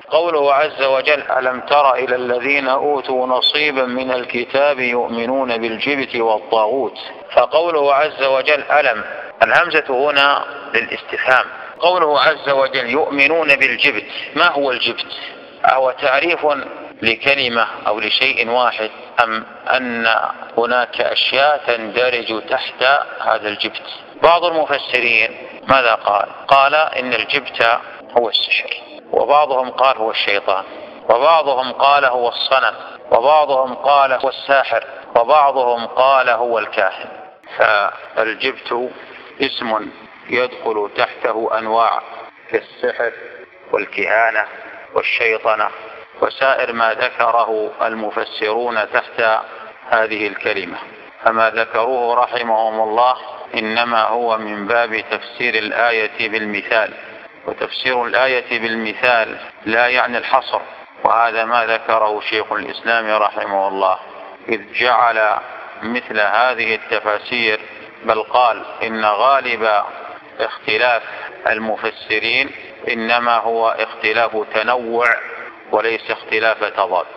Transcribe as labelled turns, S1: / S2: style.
S1: قوله عز وجل: ألم تر إلى الذين أوتوا نصيبا من الكتاب يؤمنون بالجبت والطاغوت. فقوله عز وجل ألم، الهمزة هنا للاستفهام. قوله عز وجل يؤمنون بالجبت، ما هو الجبت؟ أهو تعريف لكلمة أو لشيء واحد، أم أن هناك أشياء تندرج تحت هذا الجبت؟ بعض المفسرين ماذا قال؟ قال إن الجبت هو السحر، وبعضهم قال هو الشيطان، وبعضهم قال هو الصنم، وبعضهم قال هو الساحر، وبعضهم قال هو الكاهن. فالجبت اسم يدخل تحته أنواع كالسحر والكهانة والشيطنة وسائر ما ذكره المفسرون تحت هذه الكلمة. فما ذكروه رحمهم الله إنما هو من باب تفسير الآية بالمثال، وتفسير الآية بالمثال لا يعني الحصر، وهذا ما ذكره شيخ الإسلام رحمه الله، إذ جعل مثل هذه التفاسير، بل قال إن غالب اختلاف المفسرين إنما هو اختلاف تنوع وليس اختلاف تضاد.